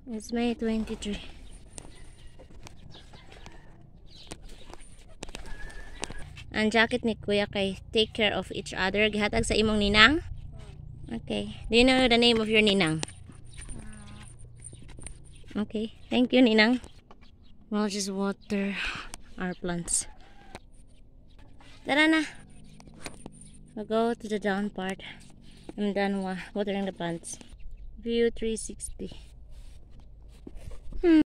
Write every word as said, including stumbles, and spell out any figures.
It's May twenty-three. Ang jacket ni Kuya kay take care of each other. Gihatag sa imong ninang? Okay. Do you know the name of your ninang? Okay. Thank you, ninang. We'll just water our plants. Tara na. We'll go to the down part. I'm done watering the plants. View three sixty.